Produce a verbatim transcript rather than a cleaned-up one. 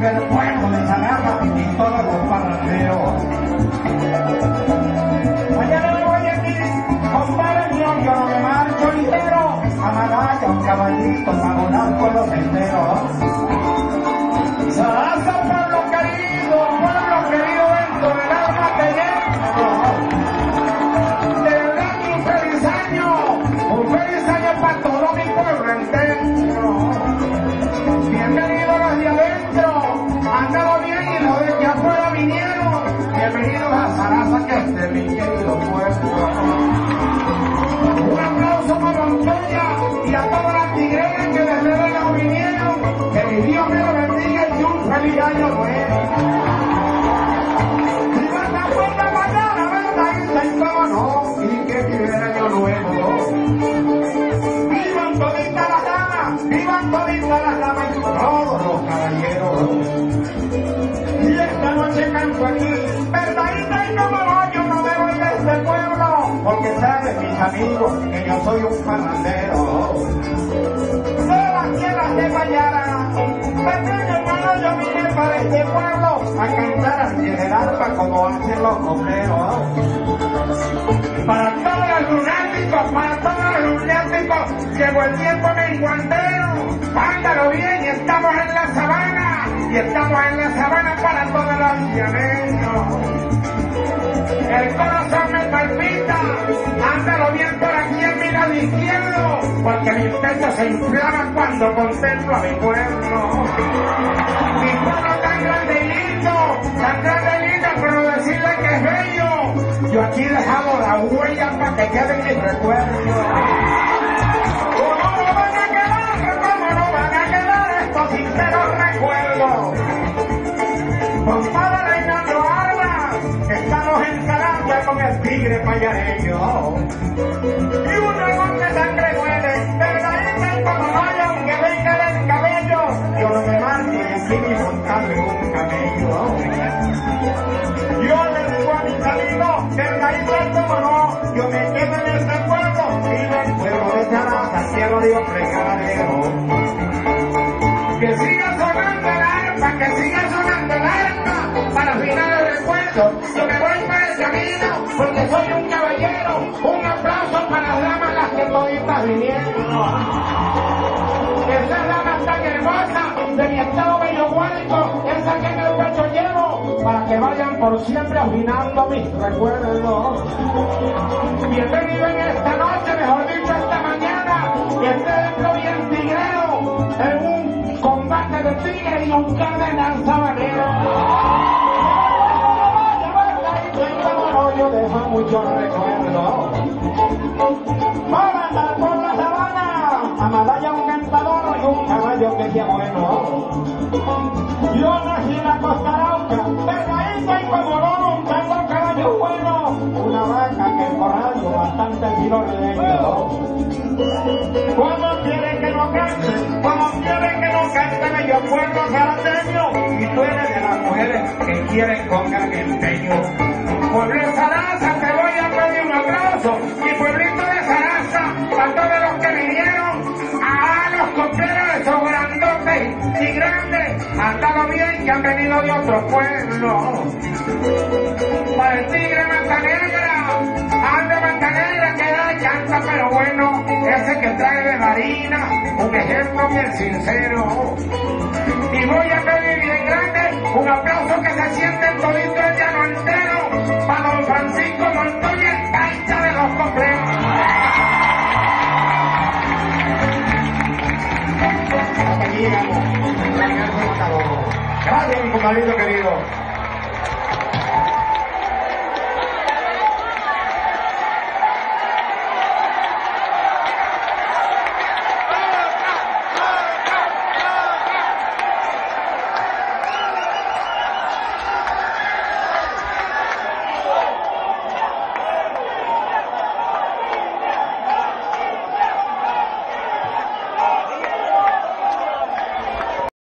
del pueblo de Sarasa y todos los parranderos. Mañana me voy aquí, compadre mío, yo no me marcho ligero, a Malaya un caballito para volar por los senderos. Sarasa, pueblo querido, pueblo querido, dentro del alma te llevo. De verdad que un feliz año, un feliz año para todo mi pueblo entero. Bienvenidos los de adentro, andado bien y los de afuera vinieron. Bienvenidos a Sarasa, que este es mi querido pueblo. Un aplauso para Montoya y a todas las tigrenas que desde luego vinieron. Que mi Dios me lo bendiga y un feliz año nuevo. ¡Viva la puerta mañana, verdad! Y cómo no, y que vive el año nuevo. ¡Vivan toditas las damas! ¡Vivan toditas las damas y todos los caballeros! Y esta noche canto aquí, verdadita y como no, yo no debo ir a este pueblo, porque saben mis amigos que yo soy un parrandero. De las tierras de Guayara, pequeño hermano, yo vine para este pueblo a cantar al pie del arpa como hacen los copleros. Para todos los lunáticos, para todos los lunáticos, llegó el tiempo menguantero. Ándalo bien, y estamos en la sabana, y estamos en la sabana para todos los llaneros. El corazón me palpita, ándalo bien por aquí en mi lado izquierdo, porque mis pechos se inflaman cuando contemplo a mi pueblo. Mi pueblo tan grande y lindo, tan grande y lindo, pero decirle que es bello. Yo aquí he dejado la huella para que queden mis recuerdos. ¿Cómo no van a quedar? ¿Cómo no van a quedar estos sinceros recuerdos? Compadre Reinaldo Armas, estamos en Calabria con el tigre payareño. Y un dragón de sangre duele, verdadita y como vaya, aunque venga del cabello, yo no me marcho y aquí ni montado en un camello. Yo le digo a mis amigos, verdadita y como no, yo me quedo en este pueblo, vivo el pueblo de Sarasa, cielo de fregadero. Que siga sonando el arpa, que siga sonando el arpa, para afinar el recuerdo. Yo me voy para el camino, porque soy un caballero. Un aplauso para las damas, las que toditas vinieron. Esas damas tan hermosas de mi estado bello guárico, esas que en el pecho llevo, para que vayan por siempre afinando mis recuerdos. Bienvenido en esta noche, mejor dicho esta mañana, que esté dentro bien tigrero, en un combate de tigre y un cardenal sabanero. Yo dejo muchos recuerdos. Vamos a andar por la sabana, a Malaya un cantador y un caballo que sea bueno. Yo nací en la Costa Arauca, verdadita y como no, un tango caballo bueno, una vaca que el corrallo bastante tiro leño. ¿Cómo quiere que no cante? ¿Cómo quiere que no cante bello pueblo sarateño? Y tú eres de las mujeres que quieren con empeño. Pueblo de Sarasa, te voy a pedir un aplauso. Mi pueblito de Sarasa, para todos los que vinieron, a los copleros, esos grandotes y grandes, andado bien que han venido de otro pueblo. Para el tigre Mantanegra, anda Mantanegra que da y canta, pero bueno, ese que trae de la harina, un ejemplo bien sincero. Y voy a pedir bien grande un aplauso que se siente todito el llano entero para don Francisco Montoya, el taita de los copleros. Hasta aquí llegamos. Gracias, mi compadrito querido.